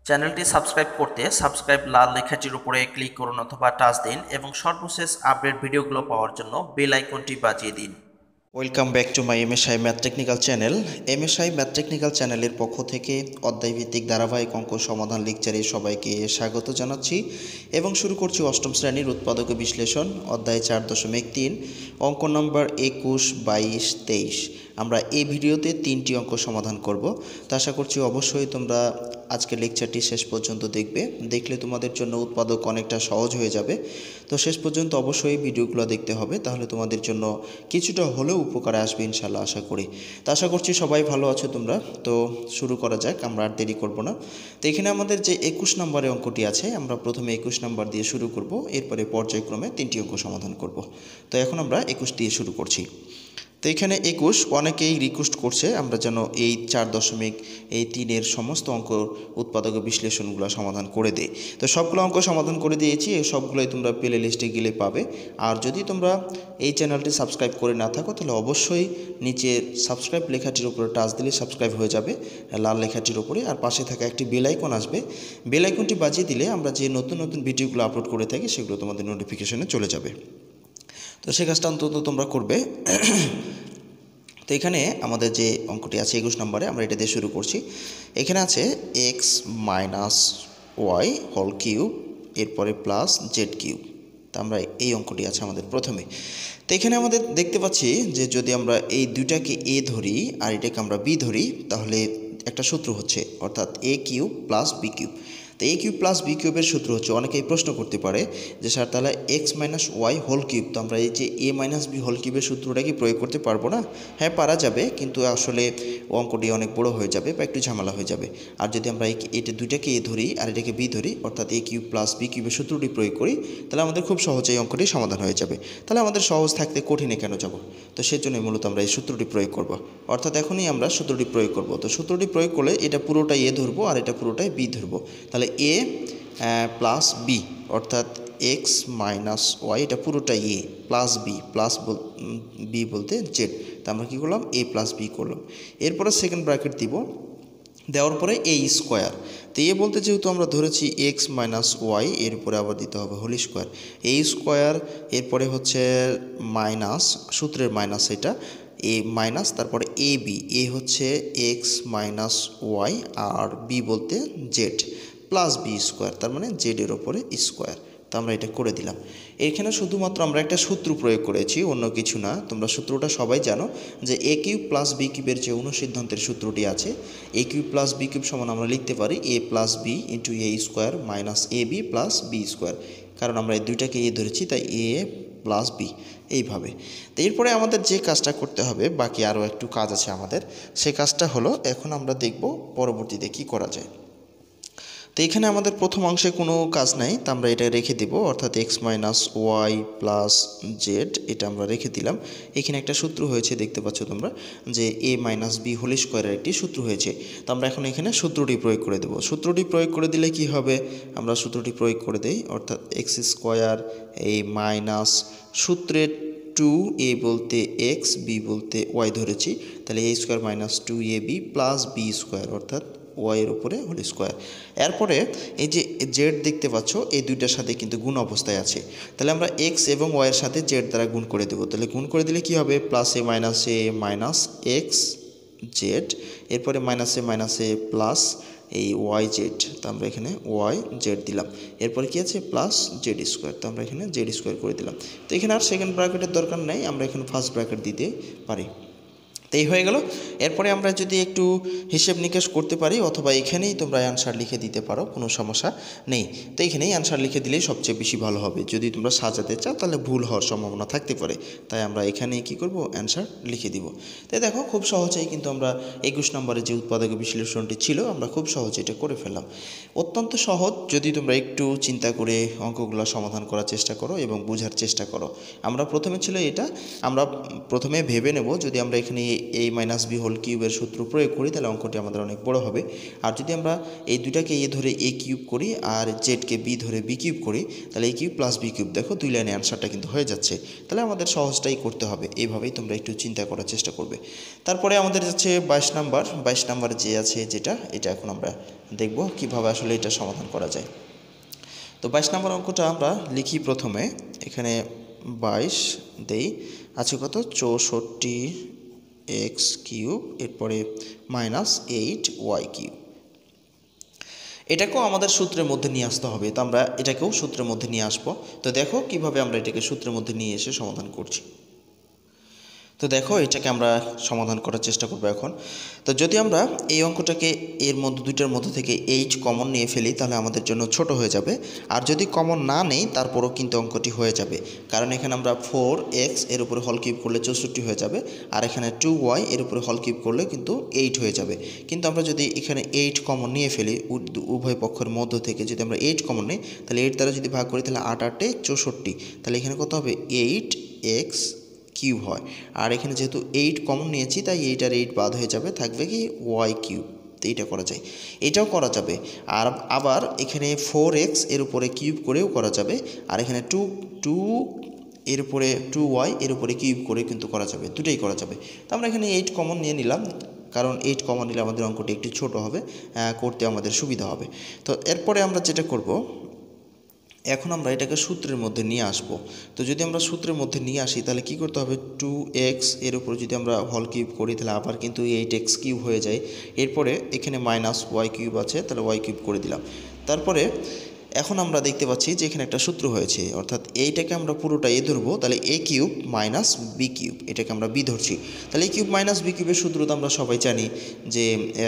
চ্যানেলটি সাবস্ক্রাইব করতে সাবস্ক্রাইব লাল লেখাটির উপরে ক্লিক করুন অথবা টাচ দিন এবং সর্বশেষ আপডেট ভিডিওগুলো পাওয়ার জন্য বেল আইকনটি বাজিয়ে দিন। Welcome back to my MSI math technical channel. MSI math technical চ্যানেলের পক্ষ থেকে অধ্যায়ভিত্তিক ধারাবাহিক অঙ্ক সমাধান লেকচারে সবাইকে স্বাগত জানাচ্ছি এবং শুরু করছি অষ্টম শ্রেণীর উৎপাদক বিশ্লেষণ অধ্যায় 4.3 অঙ্ক নম্বর 21, 22, 23। আমরা এই ভিডিওতে 3টি অঙ্ক সমাধান করব। তো আশা করছি অবশ্যই তোমরা আজকের লেকচারটি শেষ পর্যন্ত দেখলে তোমাদের জন্য উৎপাদক অনেকটা সহজ হয়ে যাবে। তো শেষ পর্যন্ত অবশ্যই ভিডিওগুলো দেখতে হবে, তাহলে তোমাদের জন্য কিছুটা হলেও উপকারে আসবে ইনশাল্লাহ আশা করি। তো আশা করছি সবাই ভালো আছো তোমরা। তো শুরু করা যাক, আমরা আর দেরি করব না। তো এখানে আমাদের যে 21 নম্বরের অঙ্কটি আছে, আমরা প্রথমে 21 নম্বর দিয়ে শুরু করব, এরপরে পর্যায়ক্রমে 3টি অঙ্ক সমাধান করব। তো এখন আমরা 21 দিয়ে শুরু করছি। তো এখানে 21 অনেকেই রিকোয়েস্ট করছে আমরা যেন এই 4.3 সমস্ত অঙ্ক উৎপাদক বিশ্লেষণগুলো সমাধান করে দেই। তো সবগুলো অঙ্ক সমাধান করে দিয়েছি, এই সবগুলোই তোমরা প্লে লিস্টে গেলে পাবে। আর যদি তোমরা এই চ্যানেলটি সাবস্ক্রাইব করে না থাকো তাহলে অবশ্যই নিচে সাবস্ক্রাইব লেখাটির উপরে টাচ দিলে সাবস্ক্রাইব হয়ে যাবে লাল লেখাটির উপরে, আর পাশে থাকা একটি বেল আইকন আসবে। বেল আইকনটি বাজিয়ে দিলে আমরা যে নতুন নতুন ভিডিওগুলো আপলোড করে থাকি সেগুলো তোমাদের নোটিফিকেশনে চলে যাবে। তো সে কাজটা অন্তত তোমরা করবে। তো এখানে আমাদের যে অঙ্কটি আছে 21 নম্বরে, আমরা এটা দিয়ে শুরু করছি। এখানে আছে x minus y whole cube, এরপরে প্লাস জেড কিউব। তো আমরা এই অঙ্কটি আছে আমাদের প্রথমে। তো এখানে আমাদের দেখতে পাচ্ছি যে যদি আমরা এই দুইটাকে এ ধরি আর এটাকে আমরা বি ধরি, তাহলে একটা সূত্র হচ্ছে, অর্থাৎ a cube plus b cube. তো এ কিউব প্লাস বি কিউবের সূত্র হচ্ছে, অনেকেই প্রশ্ন করতে পারে যে স্যার তাহলে x minus y whole cube, তো আমরা এই যে এ মাইনাস বি হোল কিউবের সূত্রটা কি প্রয়োগ করতে পারবো না? হ্যাঁ, পারা যাবে, কিন্তু আসলে অঙ্কটি অনেক বড় হয়ে যাবে বা একটু ঝামেলা হয়ে যাবে। আর যদি আমরা এটা দুইটাকে এ ধরি আর এটাকে বি ধরি, অর্থাৎ এ কিউব প্লাস বি কিউবের সূত্রটি প্রয়োগ করি, তাহলে আমাদের খুব সহজেই অঙ্কটি সমাধান হয়ে যাবে। তাহলে আমাদের সহজ থাকতে কঠিনে কেন যাব? তো সেজন্যই মূলত আমরা এই সূত্রটি প্রয়োগ করব, অর্থাৎ এখনই আমরা সূত্রটি প্রয়োগ করব। তো সূত্রটি প্রয়োগ করলে এটা পুরোটাই এ ধরবো আর এটা পুরোটাই বি ধরবো। তাহলে এ প্লাস বি, অর্থাৎ এক্স মাইনাস ওয়াই, এটা পুরোটাই a, plus b, plus b বলতে জেড। তো আমরা কী করলাম? এ প্লাস বি করলাম। এরপরে সেকেন্ড ব্র্যাকেট দিব, দেওয়ার পরে এ স্কোয়ার। তো এ বলতে যেহেতু আমরা ধরেছি এক্স মাইনাস ওয়াই, এর উপরে আবার দিতে হবে হোল স্কোয়ার, এ স্কোয়ার। এরপরে হচ্ছে মাইনাস, সূত্রের মাইনাস এটা, এ মাইনাস, তারপরে এ বি, এ হচ্ছে এক্স মাইনাস ওয়াই আর বি বলতে জেড, প্লাস বি স্কোয়ার, তার মানে জেডের ওপরে স্কোয়ার। তো আমরা এটা করে দিলাম। এখানে শুধুমাত্র আমরা একটা সূত্র প্রয়োগ করেছি, অন্য কিছু না। তোমরা সূত্রটা সবাই জানো যে এ কিউব প্লাস বি কিউবের যে অনুসিদ্ধান্তের সূত্রটি আছে, a cube plus b cube সমান আমরা লিখতে পারি a plus b into a square minus a b plus b square. কারণ আমরা এই দুইটাকে এ ধরেছি, তাই এ প্লাস বি এইভাবে। তো এরপরে আমাদের যে কাজটা করতে হবে, বাকি আরও একটু কাজ আছে আমাদের, সে কাজটা হলো এখন আমরা দেখব পরবর্তীতে কী করা যায়। তো এখানে আমাদের প্রথম অংশে কোনো কাজ নাই, তো আমরা এটা রেখে দেব, অর্থাৎ x minus y plus z, এটা আমরা রেখে দিলাম। এখানে একটা সূত্র হয়েছে দেখতে পাচ্ছ তোমরা, যে এ মাইনাস বি হোল স্কোয়ারের একটি সূত্র হয়েছে। তো আমরা এখন এখানে সূত্রটি প্রয়োগ করে দেব। সূত্রটি প্রয়োগ করে দিলে কি হবে? আমরা সূত্রটি প্রয়োগ করে দেই, অর্থাৎ এক্স স্কোয়ার এ মাইনাস সূত্রের 2a বলতে এক্স, বি বলতে ওয়াই ধরেছি, তাহলে a square minus 2ab plus b square, অর্থাৎ ওয়াইয়ের উপরে হোল স্কোয়ার। এরপরে এই যে জেড দেখতে পাচ্ছ, এই দুইটার সাথে কিন্তু গুণ অবস্থায় আছে, তাহলে আমরা এক্স এবং ওয়াইয়ের সাথে জেড দ্বারা গুণ করে দেবো। তাহলে গুণ করে দিলে কি হবে? Plus a minus x z, এরপরে মাইনাস এ প্লাস এই ওয়াই জেড। তো আমরা এখানে ওয়াই জেড দিলাম, এরপরে কি আছে? Plus z square. তো আমরা এখানে জেড স্কোয়ার করে দিলাম। তো এখানে আর সেকেন্ড ব্র্যাকেটের দরকার নেই, আমরা এখানে ফার্স্ট ব্র্যাকেট দিতে পারি। তো এই হয়ে গেল। এরপরে আমরা যদি একটু হিসেব নিকেশ করতে পারি, অথবা এখানেই তোমরা অ্যান্সার লিখে দিতে পারো, কোনো সমস্যা নেই। তো এখানেই অ্যান্সার লিখে দিলেই সবচেয়ে বেশি ভালো হবে। যদি তোমরা সাজাতে চাও তাহলে ভুল হওয়ার সম্ভাবনা থাকতে পারে, তাই আমরা এখানেই কী করব? অ্যান্সার লিখে দিব। তাই দেখো, খুব সহজেই কিন্তু আমরা 21 নম্বরে যে উৎপাদক বিশ্লেষণটি ছিল, আমরা খুব সহজে এটা করে ফেললাম। অত্যন্ত সহজ, যদি তোমরা একটু চিন্তা করে অঙ্কগুলো সমাধান করার চেষ্টা করো এবং বোঝার চেষ্টা করো। আমরা প্রথমে ছিল এটা, আমরা প্রথমে ভেবে নেব যদি আমরা এখানে a মাইনাস বি হোল কিউবের সূত্র প্রয়োগ করি তাহলে অঙ্কটি আমাদের অনেক বড় হবে। আর যদি আমরা এই দুটাকে এ ধরে এ কিউব করি আর জেডকে বি ধরে বি কিউব করি তাহলে a cube plus b cube, দেখো 2 লাইনে অ্যান্সারটা কিন্তু হয়ে যাচ্ছে। তাহলে আমাদের সহজটাই করতে হবে, এইভাবেই তোমরা একটু চিন্তা করার চেষ্টা করবে। তারপরে আমাদের যাচ্ছে 22 নাম্বার যে আছে যেটা, এটা এখন আমরা দেখব কিভাবে আসলে এটা সমাধান করা যায়। তো 22 নম্বর অঙ্কটা আমরা লিখি প্রথমে, এখানে 22 দেই, আছে কত 64 এক্স কিউব, এরপরে মাইনাস 8 ওয়াই কিউব। এটাকেও আমাদের সূত্রের মধ্যে নিয়ে আসতে হবে, তো আমরা এটাকেও সূত্রের মধ্যে নিয়ে আসবো। তো দেখো কিভাবে আমরা এটাকে সূত্রের মধ্যে নিয়ে এসে সমাধান করছি। তো দেখো এটাকে আমরা সমাধান করার চেষ্টা করবো এখন। তো যদি আমরা এই অঙ্কটাকে এর মধ্যে দুইটার মধ্যে থেকে 8 কমন নিয়ে ফেলি তাহলে আমাদের জন্য ছোট হয়ে যাবে, আর যদি কমন না নেই তারপরও কিন্তু অঙ্কটি হয়ে যাবে, কারণ এখানে আমরা 4x এর উপরে হল কিউব করলে 64 হয়ে যাবে, আর এখানে 2y এর উপরে হল কিউব করলে কিন্তু 8 হয়ে যাবে। কিন্তু আমরা যদি এখানে 8 কমন নিয়ে ফেলি উভয় পক্ষের মধ্য থেকে, যদি আমরা 8 কমন নিই তাহলে 8 দ্বারা যদি ভাগ করি তাহলে 8 8 64, তাহলে এখানে কত হবে 8x কিউব হয়। আর এখানে যেহেতু 8 কমন নিয়েছি তাই 8 আর 8 বাদ হয়ে যাবে, থাকবে কি ওয়াই কিউব। তো এইটা করা যায়, এটাও করা যাবে। আর আবার এখানে 4x এর উপরে কিউব করেও করা যাবে, আর এখানে 2 এর উপরে 2y এর উপরে কিউব করে কিন্তু করা যাবে, দুটোই করা যাবে। তো আমরা এখানে 8 কমন নিয়ে নিলাম, কারণ 8 কমন নিলে আমাদের অঙ্কটি একটু ছোট হবে, করতে আমাদের সুবিধা হবে। তো এরপরে আমরা যেটা করব, এখন আমরা এটাকে সূত্রের মধ্যে নিয়ে আসব। তো যদি আমরা সূত্রের মধ্যে নিয়ে আসি তাহলে কি করতে হবে, 2x এর উপর যদি আমরা হল কিউব করি তাহলে আবার কিন্তু 8x কিউব হয়ে যায়। এরপরে এখানে মাইনাস ওয়াই কিউব আছে, তাহলে ওয়াই কিউব করে দিলাম। তারপরে এখন আমরা দেখতে পাচ্ছি যে এখানে একটা সূত্র হয়েছে, অর্থাৎ এইটাকে আমরা পুরোটা এ ধরবো, তাহলে a cube minus b cube, এটাকে আমরা বি ধরছি। তাহলে এ কিউব মাইনাস বি কিউবের সূত্র তো আমরা সবাই জানি যে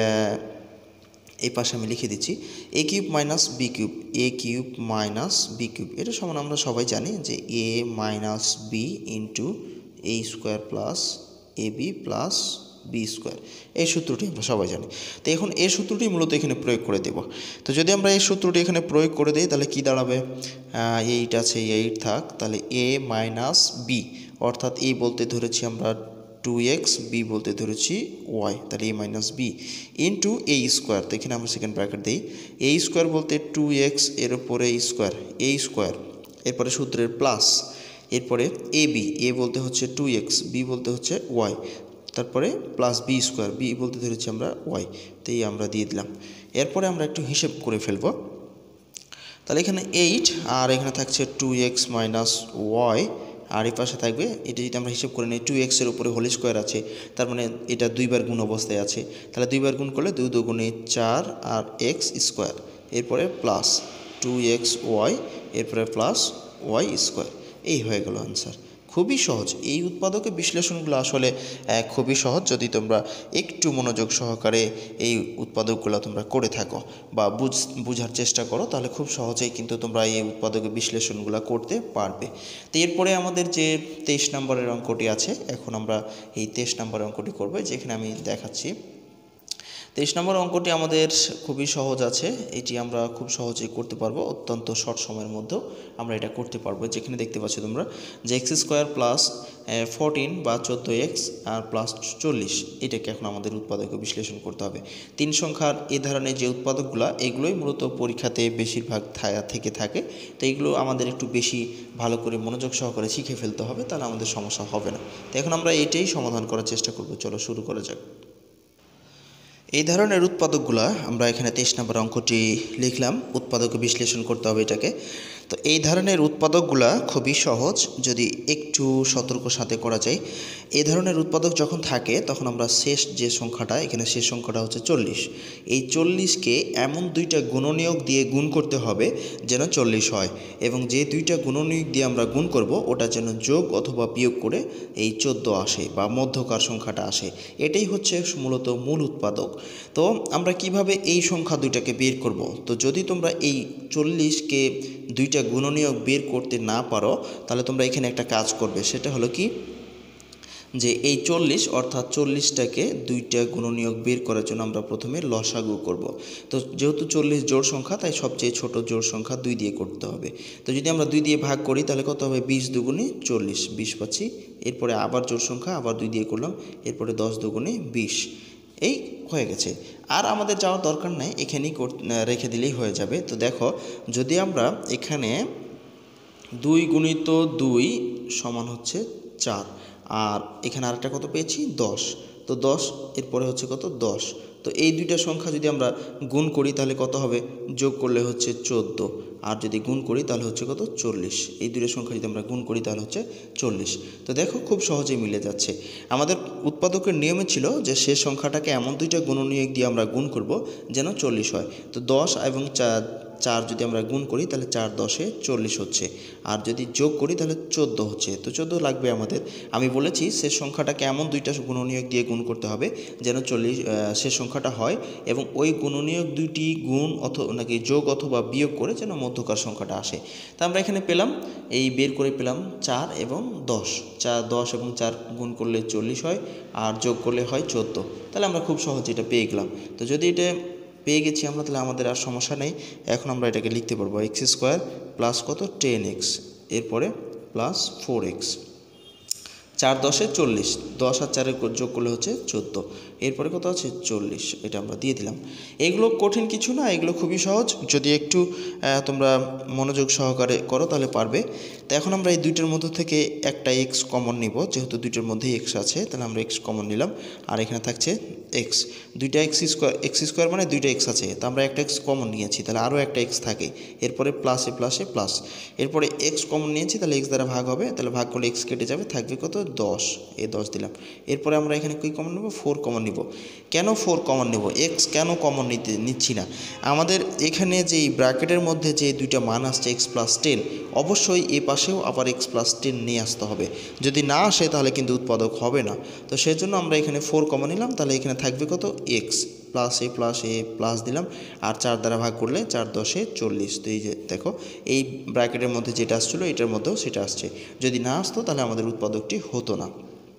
এই পাশে আমি লিখে দিচ্ছি a cube minus b cube, a cube minus b cube, এটা সমান আমরা সবাই জানি যে a minus b into a square plus a b plus b square, এই সূত্রটি আমরা সবাই জানি। তো এখন এই সূত্রটি মূলত এখানে প্রয়োগ করে দেব। তো যদি আমরা এই সূত্রটি এখানে প্রয়োগ করে দিই তাহলে কি দাঁড়াবে, 8 আছে 8 থাক, তাহলে এ মাইনাস বি, অর্থাৎ এ বলতে ধরেছি আমরা 2x, বি বলতে ধরেছি y, তাহলে a minus b into a square. তো এখানে আমরা সেকেন্ড ব্র্যাকেট দিই, এ স্কোয়ার বলতে 2x এর উপরে স্কোয়ার, এ স্কোয়ার, এরপরে সূত্রের প্লাস, এরপরে এ বি, এ বলতে হচ্ছে 2x, বি বলতে হচ্ছে y, তারপরে প্লাস বি স্কোয়ার, বি বলতে ধরেছি আমরা y, তো এই আমরা দিয়ে দিলাম। এরপরে আমরা একটু হিসেব করে ফেলবো, তাহলে এখানে 8 আর এখানে থাকছে 2x মাইনাস ওয়াই, আর এই পাশে থাকবে, এটা যদি আমরা হিসেব করে নিই 2x এর উপরে হোল স্কোয়ার আছে, তার মানে এটা দুইবার গুণ অবস্থায় আছে, তাহলে দুইবার গুণ করলে 2 দুগুণে 4 আর এক্স স্কোয়ার, এরপরে প্লাস 2x ওয়াই, এরপরে প্লাস ওয়াই স্কোয়ার, এই হয়ে গেল আনসার। খুবই সহজ, এই উৎপাদকের বিশ্লেষণগুলো আসলে খুবই সহজ, যদি তোমরা একটু মনোযোগ সহকারে এই উৎপাদকগুলো তোমরা করে থাকো বা বুঝার চেষ্টা করো তাহলে খুব সহজেই কিন্তু তোমরা এই উৎপাদকের বিশ্লেষণগুলো করতে পারবে। তো এরপরে আমাদের যে 23 নম্বরের অঙ্কটি আছে, এখন আমরা এই 23 নম্বরের অঙ্কটি করবো, যেখানে আমি দেখাচ্ছি 23 নম্বর অঙ্কটি আমাদের খুবই সহজ আছে, এটি আমরা খুব সহজেই করতে পারবো, অত্যন্ত শর্ট সময়ের মধ্যেও আমরা এটা করতে পারবো। যেখানে দেখতে পাচ্ছ তোমরা যে এক্স স্কোয়ার প্লাস 14 বা 14x আর প্লাস 40, এটাকে এখন আমাদের উৎপাদকে বিশ্লেষণ করতে হবে। 3 সংখ্যার এই ধরনের যে উৎপাদকগুলো, এগুলোই মূলত পরীক্ষাতে বেশিরভাগ থেকে থাকে, তো এগুলো আমাদের একটু বেশি ভালো করে মনোযোগ সহকারে শিখে ফেলতে হবে, তাহলে আমাদের সমস্যা হবে না। তো এখন আমরা এটাই সমাধান করার চেষ্টা করব, চলো শুরু করা যাক। এই ধরনের উৎপাদকগুলো আমরা এখানে 23 নম্বর অঙ্কটি লিখলাম, উৎপাদক বিশ্লেষণ করতে হবে এটাকে। তো এই ধরনের উৎপাদকগুলো খুবই সহজ যদি একটু সতর্ক সাথে করা যায়। এই ধরনের উৎপাদক যখন থাকে তখন আমরা শেষ যে সংখ্যাটা, এখানে শেষ সংখ্যাটা হচ্ছে 40, এই 40কে এমন দুইটা গুণনীয়ক দিয়ে গুণ করতে হবে যেন 40 হয়, এবং যে দুইটা গুণনীয়ক দিয়ে আমরা গুণ করব ওটা যেন যোগ অথবা বিয়োগ করে এই 14 আসে বা মধ্যকার সংখ্যাটা আসে, এটাই হচ্ছে মূলত মূল উৎপাদক। তো আমরা কিভাবে এই সংখ্যা দুইটাকে বের করব, তো যদি তোমরা এই 40কে দুইটা গুণনীয়ক বের করতে না পারো তাহলে তোমরা এখানে একটা কাজ করবে, সেটা হলো কি, যে এই 40 অর্থাৎ 40টাকে দুইটা গুণনীয়ক বের করার জন্য আমরা প্রথমে লসাগু করব। তো যেহেতু 40 জোড় সংখ্যা, তাই সবচেয়ে ছোট জোড় সংখ্যা 2 দিয়ে করতে হবে। তো যদি আমরা 2 দিয়ে ভাগ করি তাহলে কত হবে, 20 দুগুণে 40, 20 পাচ্ছি। এরপরে আবার জোড় সংখ্যা, আবার 2 দিয়ে করলাম, এরপরে 10 দুগুণে 20। এই হয়ে গেছে, আর আমাদের যাওয়ার দরকার নাই, এখানেই রেখে দিলেই হয়ে যাবে। তো দেখো, যদি আমরা এখানে 2 গুণিত 2 সমান হচ্ছে 4, আর এখানে আরেকটা কত পেয়েছি, 10। তো 10 এরপরে হচ্ছে কত, 10। তো এই দুইটা সংখ্যা যদি আমরা গুণ করি তাহলে কত হবে, যোগ করলে হচ্ছে 14, আর যদি গুণ করি তাহলে হচ্ছে কত, 40। এই দুইটা সংখ্যা যদি আমরা গুণ করি তাহলে হচ্ছে 40। তো দেখো খুব সহজেই মিলে যাচ্ছে। আমাদের উৎপাদকের নিয়মে ছিল যে শেষ সংখ্যাটাকে এমন দুইটা গুণনীয়ক দিয়ে আমরা গুণ করব যেন 40 হয়। তো 10 এবং 4 যদি আমরা গুণ করি তাহলে 4 10-এ 40 হচ্ছে, আর যদি যোগ করি তাহলে 14 হচ্ছে। তো 14 লাগবে আমাদের। আমি বলেছি শেষ সংখ্যাটাকে এমন দুইটা গুণনীয়ক দিয়ে গুণ করতে হবে যেন 40 শেষ সংখ্যাটা হয়, এবং ওই গুণনীয়ক দুইটি গুণ অথবা নাকি যোগ অথবা বিয়োগ করে যেন মধ্যকার সংখ্যাটা আসে। তা আমরা এখানে পেলাম, এই বের করে পেলাম 4 এবং 10। 10 এবং 4 গুণ করলে 40 হয়, আর যোগ করলে হয় 14। তাহলে আমরা খুব সহজে এটা পেয়ে গেলাম। তো যদি এটা পেয়ে গেছি আমরা, তাহলে আমাদের আর সমস্যা নেই। এখন আমরা এটাকে লিখতে পারবো x² প্লাস কত, 10x, এরপরে প্লাস 4x। 4 10-এ 40, 10 আর 4 যোগ করলে হচ্ছে 14, এরপরে কত আছে, 40। এটা আমরা দিয়ে দিলাম। এগুলো কঠিন কিছু না, এগুলো খুবই সহজ। যদি একটু তোমরা মনোযোগ সহকারে করো তাহলে পারবে। তো এখন আমরা এই দুইটার মধ্যে থেকে একটা x কমন নিব, যেহেতু দুইটার মধ্যেই x আছে তাহলে আমরা x কমন নিলাম, আর এখানে থাকছে x। দুইটা x² মানে দুইটা x আছে, তো আমরা একটা x কমন নিয়েছি, তাহলে আরও একটা x থাকে, এরপরে প্লাসে প্লাসে প্লাস, এরপরে x কমন নিয়েছি, তাহলে x দ্বারা ভাগ হবে, তাহলে ভাগ করলে x কেটে যাবে, থাকবে কত, 10। এই 10 দিলাম। এরপরে আমরা এখানে কি কমন নেব, 4 কমন নিব। কেন 4 কমন নেব, x কেন কমন নিচ্ছি না, আমাদের এখানে যে ব্র্যাকেটের মধ্যে যে দুইটা মান আসছে x + 10, অবশ্যই এ পাশেও আবার x + 10 নিয়ে আসতে হবে। যদি না আসে তাহলে কিন্তু উৎপাদক হবে না। তো সেজন্য আমরা এখানে 4 কমন নিলাম, তাহলে এখানে থাকবে কত, x প্লাস এ প্লাস দিলাম, আর 4 দ্বারা ভাগ করলে 4 10-এ 40। তো এই যে দেখো, এই ব্র্যাকেটের মধ্যে যেটা আসছিলো এটার মধ্যেও সেটা আসছে। যদি না আসতো তাহলে আমাদের উৎপাদকটি হতো না।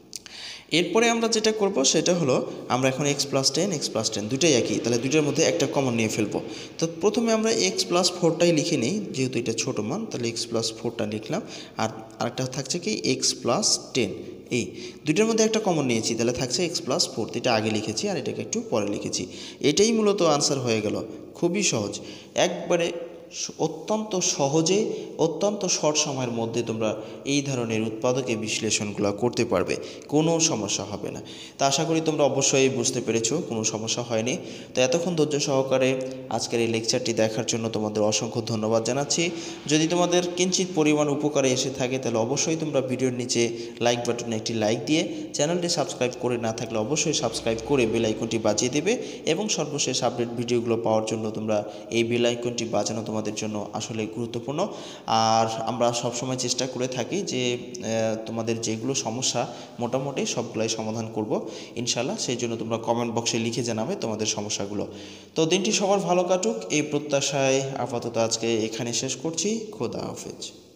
এরপরে আমরা যেটা করব সেটা হলো, আমরা এখন x + 10 x + 10 দুইটাই একই, তাহলে দুইটার মধ্যে একটা কমন নিয়ে ফেলবো। তো প্রথমে আমরা x + 4টাই লিখে নিই, যেহেতু এটা ছোট মান, তাহলে x + 4টা লিখলাম, আর আরেকটা থাকছে কি, x + 10। এই দুইটার মধ্যে একটা কমন নিয়েছি, তাহলে থাকছে x + 4, এটা আগে লিখেছি আর এটাকে একটু পরে লিখেছি। এটাই মূলত আনসার হয়ে গেল। খুবই সহজ, একবারে অত্যন্ত সহজে, অত্যন্ত শর্ট সময়ের মধ্যে তোমরা এই ধরনের উৎপাদকের বিশ্লেষণগুলো করতে পারবে, কোনো সমস্যা হবে না। তা আশা করি তোমরা অবশ্যই বুঝতে পেরেছো, কোনো সমস্যা হয়নি। তো এতক্ষণ ধৈর্য সহকারে আজকের এই লেকচারটি দেখার জন্য তোমাদের অসংখ্য ধন্যবাদ জানাচ্ছি। যদি তোমাদের কিঞ্চিত পরিমাণ উপকারে এসে থাকে তাহলে অবশ্যই তোমরা ভিডিওর নিচে লাইক বাটনে একটি লাইক দিয়ে, চ্যানেলটি সাবস্ক্রাইব করে না থাকলে অবশ্যই সাবস্ক্রাইব করে বেল আইকনটি বাজিয়ে দেবে, এবং সর্বশেষ আপডেট ভিডিওগুলো পাওয়ার জন্য তোমরা এই বেল আইকনটি বাজানো তোমাদের জন্য আসলে গুরুত্বপূর্ণ। আর আমরা সবসময় চেষ্টা করে থাকি যে তোমাদের যেগুলো সমস্যা মোটামুটি সবগুলাই সমাধান করব ইনশাল্লাহ। সেই জন্য তোমরা কমেন্ট বক্সে লিখে জানাবে তোমাদের সমস্যাগুলো। তো দিনটি সবার ভালো কাটুক এই প্রত্যাশায় আপাতত আজকে এখানে শেষ করছি। খোদা হাফেজ।